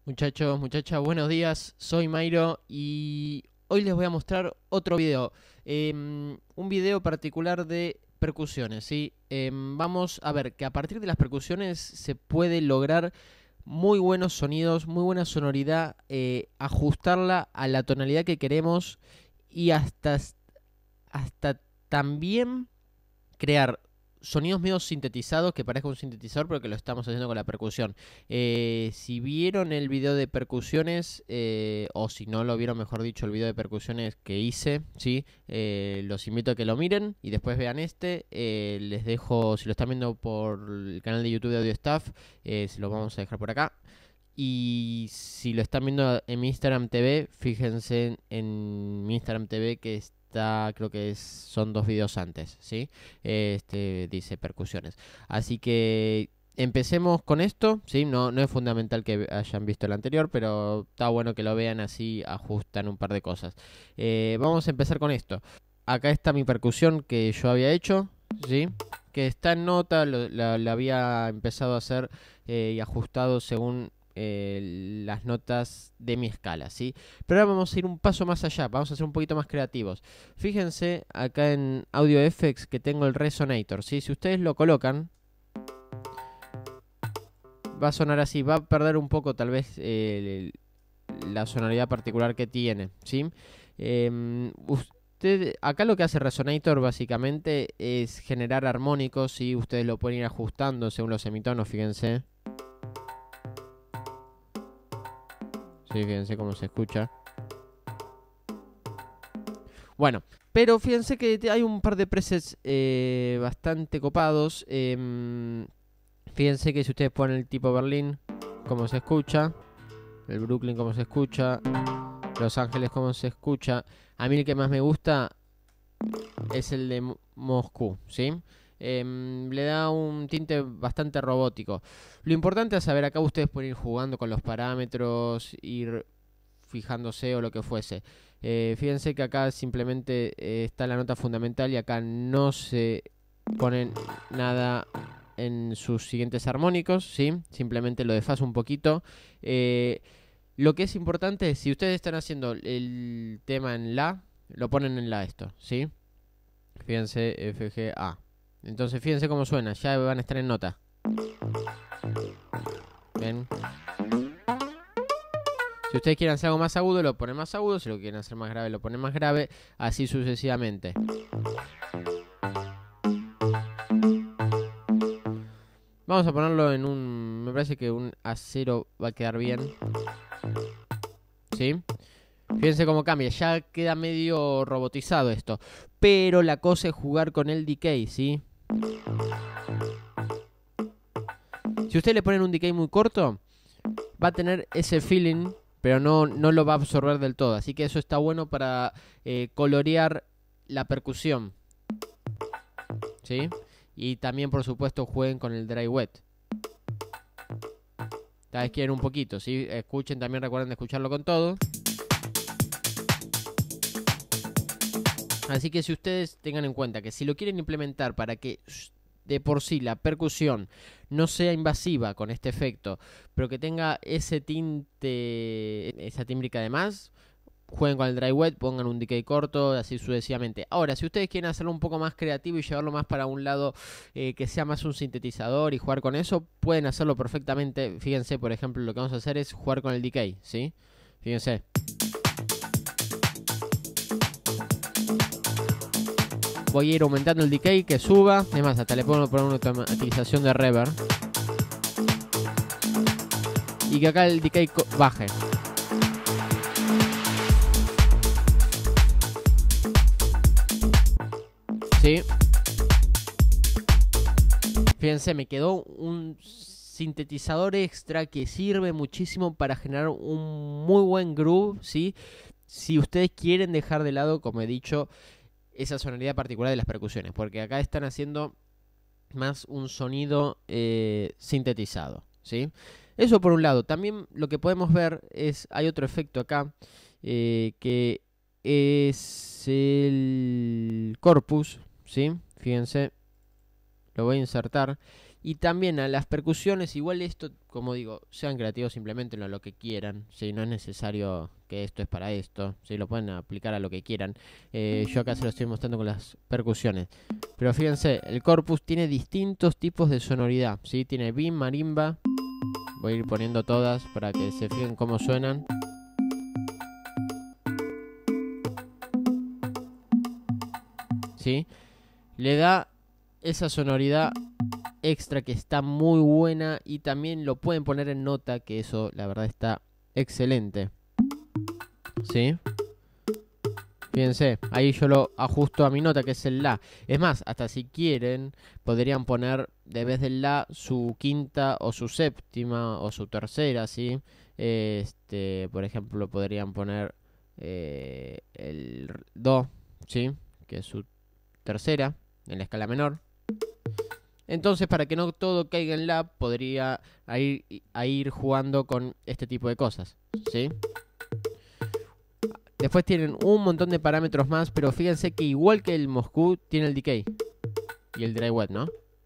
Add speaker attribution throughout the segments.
Speaker 1: Muchachos, muchachas, buenos días. Soy Mairo y hoy les voy a mostrar otro video. Un video particular de percusiones, ¿sí? Vamos a ver que a partir de las percusiones se puede lograr muy buenos sonidos, muy buena sonoridad, ajustarla a la tonalidad que queremos y hasta también crear sonidos medio sintetizados que parezca un sintetizador, pero que lo estamos haciendo con la percusión. Si vieron el video de percusiones, o si no lo vieron, mejor dicho, el video de percusiones que hice, ¿sí? Los invito a que lo miren y después vean este. Les dejo, si lo están viendo por el canal de YouTube de Audio Staff, se lo vamos a dejar por acá. Y si lo están viendo en mi Instagram TV, fíjense en mi Instagram TV que está, creo que son 2 videos antes, ¿sí? Dice percusiones. Así que empecemos con esto, ¿sí? No es fundamental que hayan visto el anterior, pero está bueno que lo vean, así ajustan un par de cosas. Vamos a empezar con esto. Acá está mi percusión que yo había hecho, ¿sí? Que está en nota, la había empezado a hacer y ajustado según las notas de mi escala, ¿sí? Pero ahora vamos a ir un paso más allá, vamos a ser un poquito más creativos. Fíjense acá en Audio Effects que tengo el Resonator, ¿sí? Si ustedes lo colocan, va a sonar así, va a perder un poco tal vez la sonoridad particular que tiene, ¿sí? Acá lo que hace Resonator básicamente es generar armónicos, ¿sí? Ustedes lo pueden ir ajustando según los semitonos, fíjense. Sí, fíjense cómo se escucha. Bueno, pero fíjense que hay un par de presets bastante copados. Fíjense que si ustedes ponen el tipo Berlín, cómo se escucha. El Brooklyn, cómo se escucha. Los Ángeles, cómo se escucha. A mí el que más me gusta es el de Moscú, ¿sí? Le da un tinte bastante robótico. Lo importante es saber, acá ustedes pueden ir jugando con los parámetros, ir fijándose o lo que fuese. Fíjense que acá simplemente está la nota fundamental y acá no se ponen nada en sus siguientes armónicos, ¿sí? Simplemente lo desfaso un poquito. Lo que es importante es, si ustedes están haciendo el tema en La, lo ponen en La esto, ¿sí? Fíjense, F, G, A. Entonces fíjense cómo suena, ya van a estar en nota. ¿Ven? Si ustedes quieren hacer algo más agudo, lo ponen más agudo. Si lo quieren hacer más grave, lo ponen más grave. Así sucesivamente. Vamos a ponerlo en un... Me parece que un A0 va a quedar bien. ¿Sí? Fíjense cómo cambia. Ya queda medio robotizado esto. Pero la cosa es jugar con el decay, ¿sí? Si ustedes le ponen un decay muy corto, va a tener ese feeling, pero no lo va a absorber del todo. Así que eso está bueno para colorear la percusión, ¿sí? Y también, por supuesto, jueguen con el dry wet. Tal vez quieren un poquito, ¿sí? Escuchen, también recuerden de escucharlo con todo. Así que si ustedes tengan en cuenta que si lo quieren implementar para que de por sí la percusión no sea invasiva con este efecto, pero que tenga ese tinte, esa tímbrica de más, jueguen con el dry wet, pongan un decay corto, así sucesivamente. Ahora, si ustedes quieren hacerlo un poco más creativo y llevarlo más para un lado que sea más un sintetizador y jugar con eso, pueden hacerlo perfectamente. Fíjense, por ejemplo, lo que vamos a hacer es jugar con el decay, ¿sí? Fíjense. Voy a ir aumentando el decay, que suba. Es más, hasta le puedo poner una automatización de reverb. Y que acá el decay baje. ¿Sí? Fíjense, me quedó un sintetizador extra que sirve muchísimo para generar un muy buen groove, ¿sí? Si ustedes quieren dejar de lado, como he dicho, esa sonoridad particular de las percusiones, porque acá están haciendo más un sonido sintetizado, ¿sí? Eso por un lado. También lo que podemos ver es, hay otro efecto acá, que es el corpus, ¿sí? Fíjense, lo voy a insertar. Y también a las percusiones, igual esto, como digo, sean creativos, implementenlo a lo que quieran. ¿Sí? No es necesario que esto es para esto. ¿Sí? Lo pueden aplicar a lo que quieran. Yo acá se lo estoy mostrando con las percusiones. Pero fíjense, el corpus tiene distintos tipos de sonoridad. ¿Sí? Tiene beam, marimba. Voy a ir poniendo todas para que se fijen cómo suenan. ¿Sí? Le da esa sonoridad extra que está muy buena, y también lo pueden poner en nota, que eso la verdad está excelente. ¿Sí? Fíjense, ahí yo lo ajusto a mi nota, que es el La. Es más, hasta si quieren, podrían poner de vez del La su quinta o su séptima o su tercera, ¿sí? Por ejemplo, podrían poner el Do, ¿sí? Que es su tercera en la escala menor. Entonces, para que no todo caiga en La, podría ir jugando con este tipo de cosas, ¿sí? Después tienen un montón de parámetros más, pero fíjense que igual que el Moscú, tiene el decay y el dry wet, ¿no?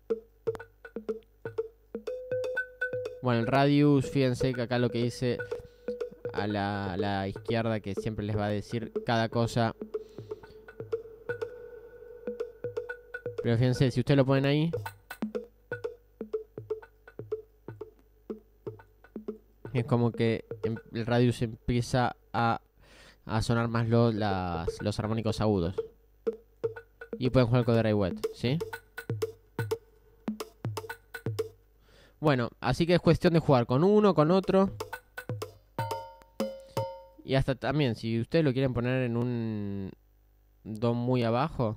Speaker 1: Bueno, el radius, fíjense que acá lo que dice a la izquierda, que siempre les va a decir cada cosa. Pero fíjense, si ustedes lo ponen ahí, es como que el radius empieza a sonar más los armónicos agudos. Y pueden jugar con dry wet, ¿sí? Bueno, así que es cuestión de jugar con uno, con otro. Y hasta también, si ustedes lo quieren poner en un Do muy abajo,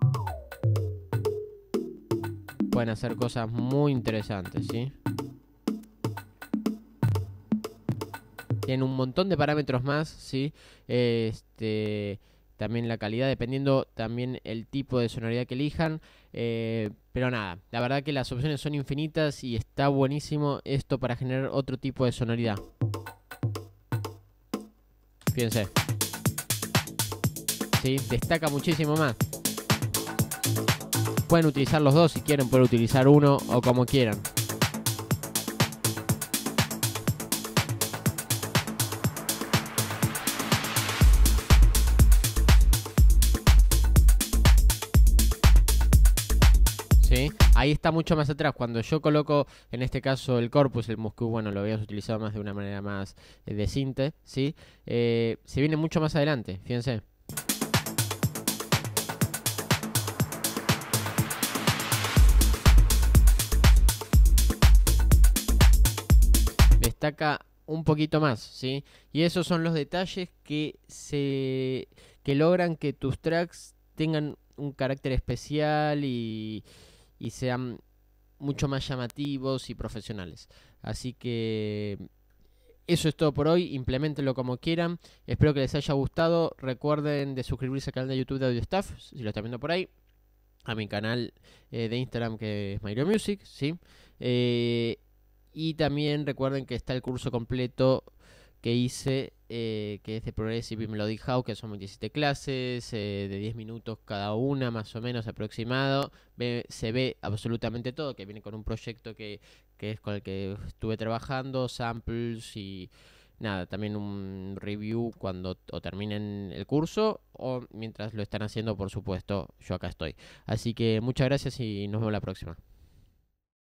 Speaker 1: pueden hacer cosas muy interesantes, ¿sí? Tienen un montón de parámetros más, ¿sí? También la calidad, dependiendo también el tipo de sonoridad que elijan. Pero nada, la verdad que las opciones son infinitas y está buenísimo esto para generar otro tipo de sonoridad. Fíjense. ¿Sí? Destaca muchísimo más. Pueden utilizar los dos si quieren, pueden utilizar uno o como quieran. ¿Sí? Ahí está mucho más atrás. Cuando yo coloco, en este caso, el corpus, el Moscú, bueno, lo habíamos utilizado más de una manera más de sinte, ¿sí? Se viene mucho más adelante, fíjense. Destaca un poquito más, ¿sí? Y esos son los detalles que logran que tus tracks tengan un carácter especial y sean mucho más llamativos y profesionales. Así que eso es todo por hoy. Implementenlo como quieran. Espero que les haya gustado. Recuerden de suscribirse al canal de YouTube de Audio Stuff, si lo están viendo por ahí. A mi canal de Instagram, que es Myro Music, ¿sí? Y también recuerden que está el curso completo que hice, que es de Progressive Melody House, que son 27 clases, de 10 minutos cada una, más o menos aproximado. Se ve absolutamente todo, que viene con un proyecto que es con el que estuve trabajando, samples y nada, también un review cuando terminen el curso o mientras lo están haciendo, por supuesto, yo acá estoy. Así que muchas gracias y nos vemos la próxima.